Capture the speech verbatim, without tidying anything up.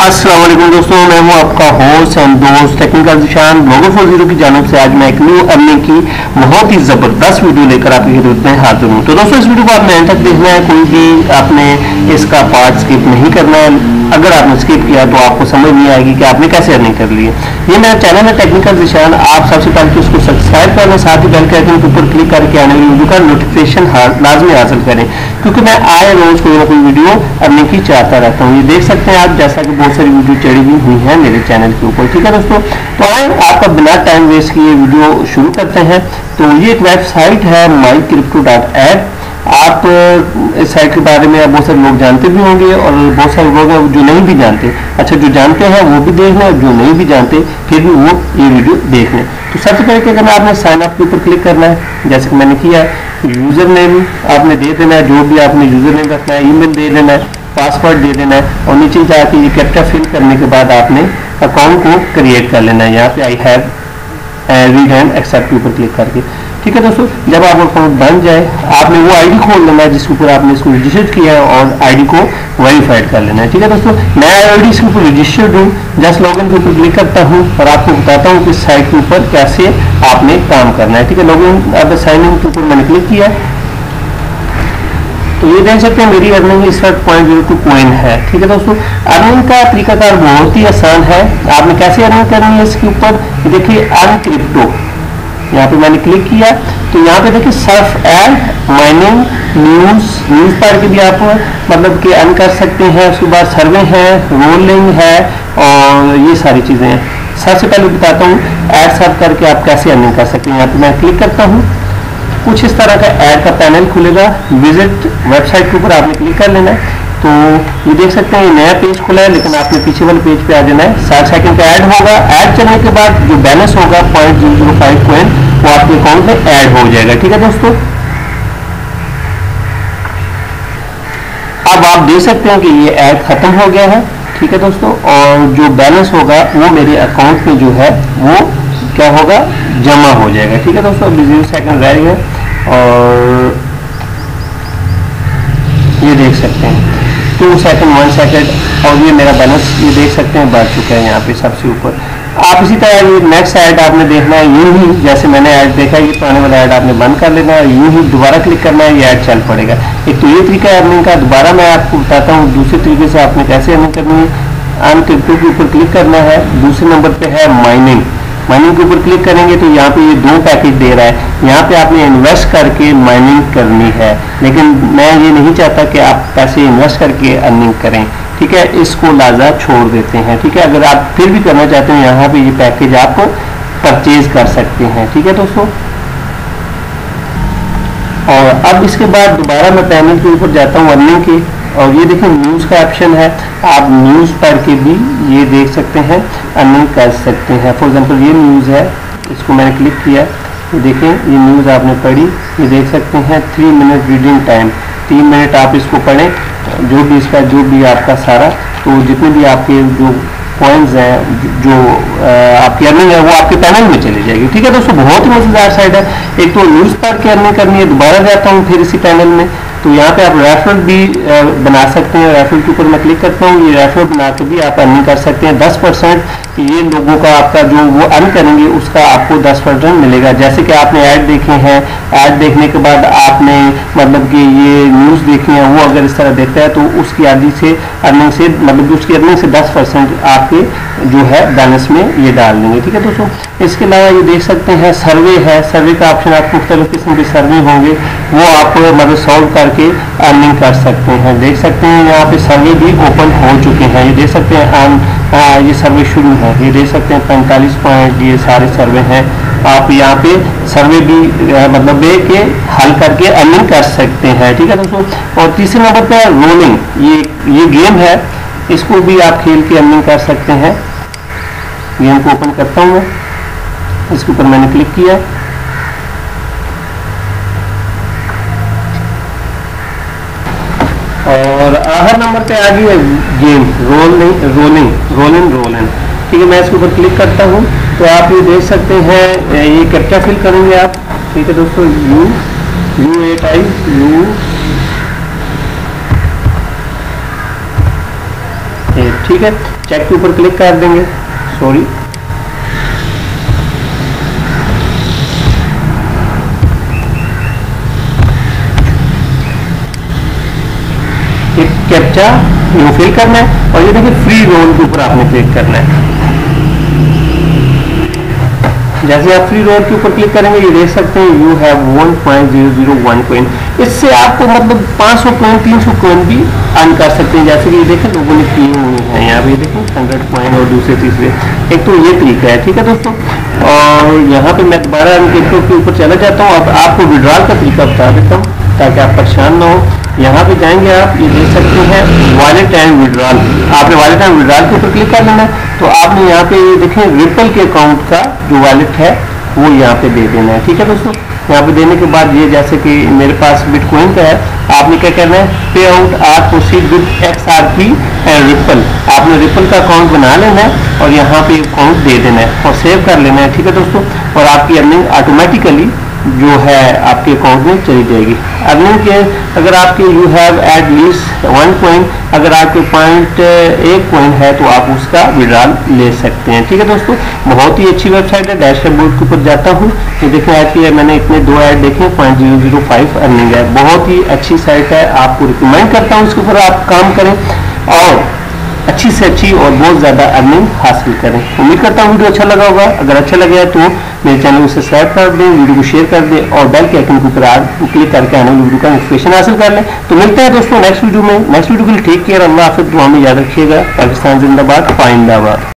अस्सलाम वालेकुम दोस्तों, मैं हूं आपका होस्ट एंड दोस्त technical Zeeshan blogger for zero की जानिब से। आज मैं एक न्यू अर्निंग की बहुत ही ज़बरदस्त वीडियो लेकर आपकी खिदमत में हाजिर हूं। तो दोस्तों, इस वीडियो को आपने एंड तक देखना है, कोई भी आपने इसका पार्ट स्किप नहीं करना है। अगर आपने स्किप किया तो आपको समझ नहीं आएगी कि आपने कैसे अर्निंग कर ली है। ये मेरा चैनल है टेक्निकल ज़ीशान। आप सबसे पहले उसको सब्सक्राइब कर लें, साथ ही बेल के आइकन के ऊपर क्लिक करके आने वाली वीडियो का नोटिफिकेशन लाजमी हासिल करें, क्योंकि मैं आए रोज कोई ना कोई वीडियो अर्निंग की चाहता रहता हूँ। ये देख सकते हैं आप, जैसा कि बहुत सारी वीडियो चढ़ी हुई हुई है मेरे चैनल के ऊपर। ठीक है दोस्तों, तो आए आपका बिना टाइम वेस्ट किए वीडियो शुरू करते हैं। तो ये एक वेबसाइट है माई क्रिप्टो डॉट एड। आप इस साइट के बारे में बहुत सारे लोग जानते भी होंगे और बहुत सारे लोग हैं जो नहीं भी जानते। अच्छा, जो जानते हैं वो भी देख लें, जो नहीं भी जानते फिर भी वो ये वीडियो देख लें। तो सबसे पहले क्या करना है, आपने साइन अप के ऊपर क्लिक करना है, जैसे कि मैंने किया है। यूज़र नेम आपने दे देना है, जो भी आपने यूज़र नेम रखना है, ईमेल दे देना है, पासवर्ड दे देना है और नीचे जाके ये कैप्चा फिल करने के बाद आपने अकाउंट को क्रिएट कर लेना है। यहाँ पे I have read and accept के ऊपर क्लिक करके। ठीक है दोस्तों, जब आपका अकाउंट बन जाए आपने वो आईडी खोल लेना है जिसके ऊपर आपने इसको रजिस्टर किया है और आईडी को वेरीफाइड कर लेना है। ठीक है दोस्तों, मैं ऑलरेडी इसके ऊपर रजिस्टर्ड हूँ। जस्ट लॉगिन के ऊपर क्लिक करता हूँ और आपको बताता हूँ कि इस साइट के ऊपर कैसे आपने काम करना है। ठीक है, लॉगिन अब साइन इन के ऊपर मैंने क्लिक किया है। तो ये देख सकते हैं मेरी अर्निंग इस वक्त पॉइंट जीरो टू कॉइन है। ठीक है दोस्तों, अर्निंग का तरीकाकार बहुत ही आसान है। आपने कैसे अर्निंग करनी है इसके ऊपर देखिए, अर्न क्रिप्टो, यहाँ पे मैंने क्लिक किया तो यहाँ पे देखिए surf ad, mining, news news पढ़ के भी आप मतलब कि अर्न कर सकते हैं। उसके बाद सर्वे है, रोलिंग है और ये सारी चीज़ें हैं। सबसे पहले बताता हूँ एड सर्व करके आप कैसे अर्निंग कर सकते हैं। यहाँ पे मैं क्लिक करता हूँ, कुछ इस तरह का ऐड का पैनल खुलेगा। विजिट वेबसाइट के ऊपर आपने क्लिक कर लेना है। तो ये देख सकते हैं ये नया पेज खुला है, लेकिन आपने पीछे वाले पेज पे आ जाना है। साठ सेकंड का ऐड होगा। ऐड चलने के बाद जो बैलेंस होगा point zero zero five coin वो आपके अकाउंट में ऐड हो जाएगा। ठीक है दोस्तों, अब आप देख सकते हैं कि ये ऐड खत्म हो गया है। ठीक है दोस्तों, और जो बैलेंस होगा वो मेरे अकाउंट में जो है वो क्या होगा, जमा हो जाएगा। ठीक है दोस्तों, अभी जीरो सेकंड रह गए और ये देख सकते हैं टू सेकंड, वन सेकंड और ये मेरा बैलेंस ये देख सकते हैं बढ़ चुका है यहाँ पे सबसे ऊपर। आप इसी तरह ये नेक्स्ट ऐड आपने देखना है, यूं ही जैसे मैंने ऐड देखा ये पुराने वाला ऐड आपने बंद कर लेना है, यूं ही दोबारा क्लिक करना है, ये ऐड चल पड़ेगा। एक तो ये तरीका है अर्निंग का। दोबारा मैं आपको बताता हूँ दूसरे तरीके से आपने कैसे अर्निंग करनी है। अर्न क्रिप्टो के ऊपर क्लिक करना है। दूसरे नंबर पे है माइनिंग। माइनिंग के ऊपर क्लिक करेंगे तो यहाँ पे ये दो पैकेज दे रहा है। यहाँ पे आपने इन्वेस्ट करके माइनिंग करनी है, लेकिन मैं ये नहीं चाहता कि आप पैसे इन्वेस्ट करके अर्निंग करें। ठीक है, इसको लाजा छोड़ देते हैं। ठीक है, अगर आप फिर भी करना चाहते हैं यहाँ पे ये पैकेज आप परचेज कर सकते हैं। ठीक है दोस्तों, और अब इसके बाद दोबारा मैं पैनल के ऊपर जाता हूँ अर्निंग की, और ये देखिए न्यूज़ का ऑप्शन है। आप न्यूज़ पढ़ के भी ये देख सकते हैं, अर्निंग कर सकते हैं। फॉर एग्जांपल ये न्यूज़ है, इसको मैंने क्लिक किया, ये देखें ये न्यूज़ आपने पढ़ी, ये देख सकते हैं थ्री मिनट रीडिंग टाइम, तीन मिनट आप इसको पढ़ें, जो भी इसका जो भी आपका सारा तो जितने भी आपके जो पॉइंट्स हैं, जो आपकी अर्निंग है वो आपके पैनल में चली जाएगी। ठीक है दोस्तों, बहुत ही मजेदार साइट है। एक तो न्यूज़ पढ़ के अर्निंग करनी है। दोबारा जाता हूँ फिर इसी पैनल में, तो यहाँ पे आप रेफरल भी बना सकते हैं। रेफरल के ऊपर मैं क्लिक करता हूँ, ये रेफरल बना के भी आप अर्निंग कर सकते हैं। दस परसेंट ये लोगों का आपका जो वो अर्न करेंगे उसका आपको दस परसेंट मिलेगा। जैसे कि आपने ऐड देखे हैं, ऐड देखने के बाद आपने मतलब कि ये न्यूज़ देखी है, वो अगर इस तरह देखता है तो उसकी आदि से अर्निंग से मतलब उसकी अर्निंग से दस परसेंट आपके जो है बैलेंस में ये डाल देंगे। ठीक है दोस्तों, इसके अलावा ये देख सकते हैं सर्वे है। सर्वे का ऑप्शन आपको मुख्तलिफ किस्म के सर्वे होंगे, वो आप मतलब सॉल्व करके अर्निंग कर सकते हैं। देख सकते हैं यहाँ पे सर्वे भी ओपन हो चुके हैं। ये देख सकते हैं आन, आ, ये सर्वे शुरू है। ये देख सकते हैं पैंतालीस पॉइंट ये सारे सर्वे हैं। आप यहाँ पे सर्वे भी आ, मतलब दे के हल करके अर्निंग कर सकते हैं। ठीक है दोस्तों, और तीसरे नंबर पे रोलिंग, ये ये गेम है, इसको भी आप खेल के अर्निंग कर सकते हैं। गेम को ओपन करता हूँ मैं, इसके ऊपर मैंने क्लिक किया, और आखिर नंबर पे आ गई है game rolling rolling rolling rolling. ठीक है, मैं इसके ऊपर क्लिक करता हूँ तो आप ये देख सकते हैं ये कैप्चा फिल करेंगे आप। ठीक है दोस्तों, U U eight I U eight ठीक है, चेक के ऊपर क्लिक कर देंगे, सॉरी एक कैप्चा यू फिल करना है और ये देखिए फ्री रोल के ऊपर आपने क्लिक करना है। जैसे आप फ्री रोल के ऊपर क्लिक करेंगे ये देख सकते हैं you have one point zero zero one coin. इससे आपको मतलब पाँच सौ कॉइन तीन सौ कॉइन भी अर्न कर सकते हैं, जैसे कि ये देखें लोगों ने किए हुए हैं यहाँ पे देखें हंड्रेड कॉइन और दूसरे तीसरे। एक तो ये तरीका है, ठीक है दोस्तों। और यहाँ पे मैं दोबारा क्रिप्टो के ऊपर चला जाता हूँ। अब आपको विड्रॉल का तरीका बता देता हूँ ताकि आप परेशान ना हो। यहाँ पे जाएंगे आप, ये देख सकते हैं वॉलेट एंड विड्रॉल। आपने वॉलेट एंड विड्रॉल के ऊपर क्लिक कर लेना है। तो आपने यहाँ पे ये देखें रिपल के अकाउंट का जो वॉलेट है वो यहाँ पे दे देना है, ठीक है दोस्तों। यहाँ पे देने के बाद ये जैसे कि मेरे पास बिटकॉइन का है, आपने क्या करना है payout or proceed with X R P and Ripple. आपने रिपल का अकाउंट बना लेना है और यहाँ पे अकाउंट दे देना है और सेव कर लेना है, ठीक है दोस्तों। और आपकी अर्निंग ऑटोमेटिकली जो है आपके अकाउंट में चली जाएगी। अर्निंग के अगर आपके you have at least one coin, अगर आपके पॉइंट एक कॉइन है तो आप उसका विड्रॉल ले सकते हैं, ठीक है दोस्तों। बहुत ही अच्छी वेबसाइट है। डैशबोर्ड के ऊपर जाता हूँ, ये देखें आज की मैंने इतने दो ऐड देखे, point zero zero five earning है। बहुत ही अच्छी साइट है, आपको रिकमेंड करता हूँ इसके ऊपर आप काम करें और अच्छी से अच्छी और बहुत ज़्यादा अर्निंग हासिल करें। उम्मीद करता हूँ वीडियो अच्छा लगा होगा। अगर अच्छा लगे तो मेरे चैनल को सब्सक्राइब कर दें, वीडियो को शेयर कर दें और बेल के आइकन के ऊपर आज क्लिक करके आने वाली वीडियो का नोटिफिकेशन हासिल कर लें। तो मिलते हैं दोस्तों नेक्स्ट वीडियो में। नेक्स्ट वीडियो के लिए टेक केयर, अल्लाह हाफिज़, दुआ में याद रखिएगा। पाकिस्तान जिंदाबाद, पाइंदाबाद।